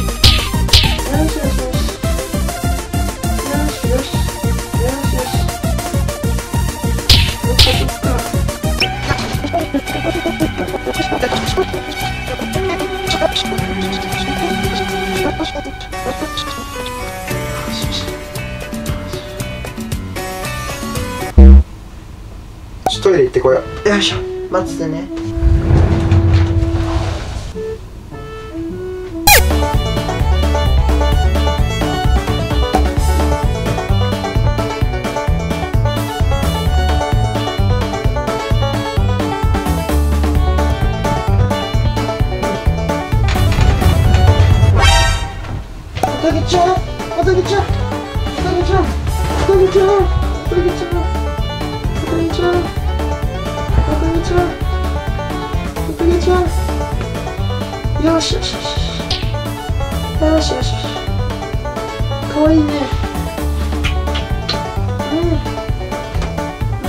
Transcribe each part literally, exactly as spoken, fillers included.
ちょっとトイレ行ってこよう。よいしょ、待っててね。おたけちゃん、おたけちゃん、おたけちゃん、おたけちゃん、おたけちゃん、おたけちゃん、おたけちゃん、おたけちゃん、よしよしよし、よしよし、かわいいね。うん、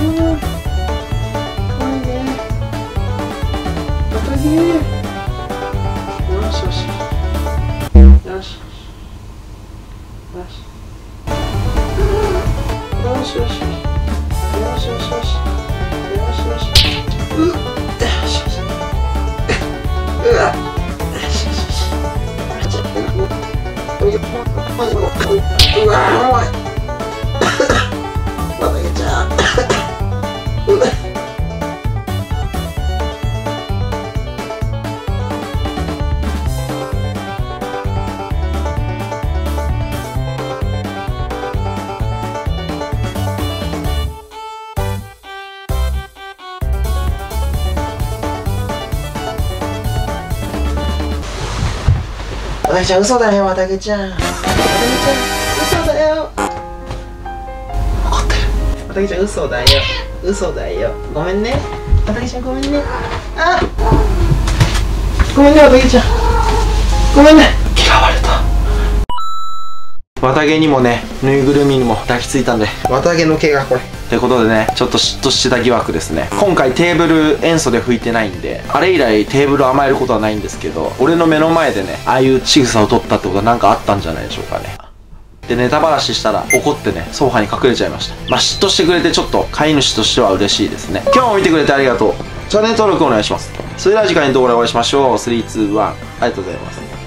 うん、かわいいね。おたけ、よしよし、よし。よしよしよしよしよしよしよしよしうっよしよしうわよしよしよしうわ重いまたげちゃううわおたけちゃん嘘だよ、おたけちゃん。おたけちゃん嘘だよ。怒ってる。おたけちゃん嘘だよ。嘘だよ。ごめんね。おたけちゃんごめんね。あ、ごめんね、おたけちゃん。ごめんね。嫌われた。 綿毛にもね、ぬいぐるみにも抱きついたんで。 綿毛の毛がこれ。 ということでね、ちょっと嫉妬した疑惑ですね。今回テーブル塩素で拭いてないんで、あれ以来テーブル甘えることはないんですけど、俺の目の前でね、ああいう仕草を取ったってことはなんかあったんじゃないでしょうかね。 でネタばらししたら怒ってねソファに隠れちゃいました。まあ嫉妬してくれてちょっと飼い主としては嬉しいですね。今日も見てくれてありがとう。チャンネル登録お願いします。それでは次回の動画でお会いしましょう。スリー、ツー、ワン、ありがとうございます。